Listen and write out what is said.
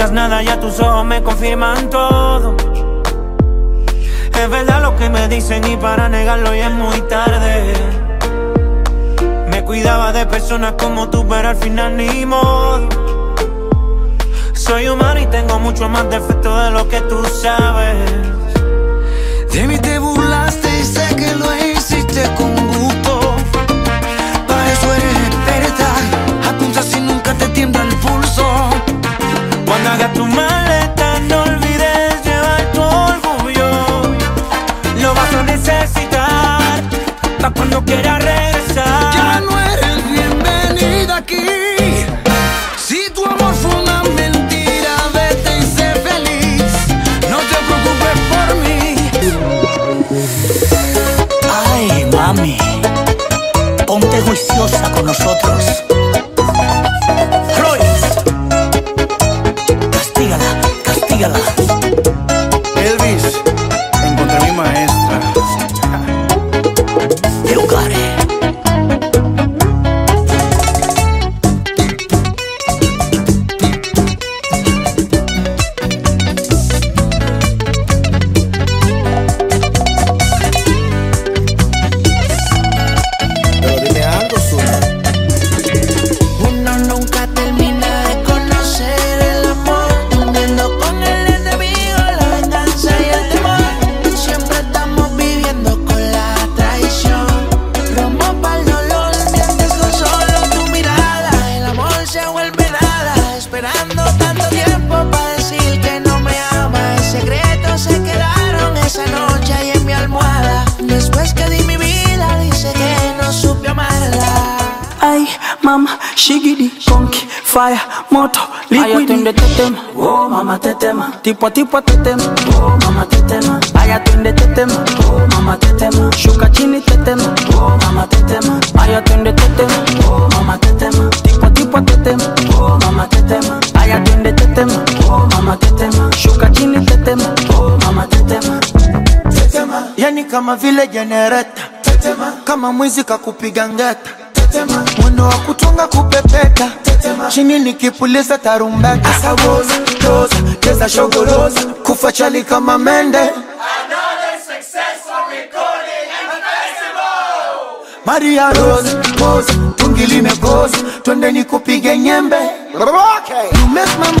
digas nada, ya tus ojos me confirman todo. Es verdad lo que me dicen y para negarlo ya es muy tarde. Me cuidaba de personas como tú, pero al final ni modo. Soy humano y tengo mucho más defectos de lo que tú sabes. De mí te burlaste y sé que lo hiciste con gusto. Para eso eres experta, apuntas y nunca te tiembla el pulso. Cuando hagas tu maleta no olvides llevar tu orgullo. Lo vas a necesitar pa' cuando quieras regresar. Ya no eres bienvenida aquí. Si tu amor fue una mentira, vete y sé feliz. No te preocupes por mí. Ay, mami, ponte juiciosa con nosotros. Royce, castígala, castígala. Elvis, encontré a mi maestra. Eucare. Pero dime algo, Zuna. Uno nunca termina de conocer el amor, durmiendo con el enemigo, la venganza y el temor. Siempre estamos viviendo con la traición. Romo para el dolor, mientes con solo tu mirada. El amor se vuelve nada, esperando tanto tiempo para decir que no me ama. En secreto se quedaron esa noche ahí en mi almohada. Después que di mi vida, dice que no supe amarla. Ay, mama, shigidi, conky, fire, moto, liquid. Ay, tetema, oh, mama tetema. Tipo tetema, oh, mama tetema. Ay, tetema, oh, mama tetema. Shuka chini tetema, oh, mama tetema. Ay, tetema, oh, mama tetema. Tipo tetema, oh, mama tetema. Ay, tetema, oh, mama tetema. Shuka chini tetema, oh, mama tetema. Tetema, yani kama vile jenereta. Tetema, kama mwizi kakupiga ngeta. Tetema, mwendo wa kutunga kupepeta. Tetema, chini nikipuliza tarumbeta. Asawoza, toza, cheza shogoroza. Kufa chali kama mende. Another successful recording and festival. Maria Rose, pose, tungi limekosa. Twende nikupige nyembe. You make my